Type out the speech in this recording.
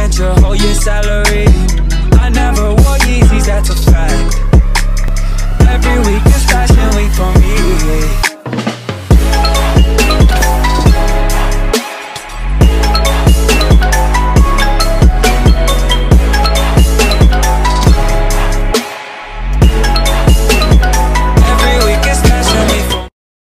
spent your whole year's salary. I never wore Yeezys, that's a fact.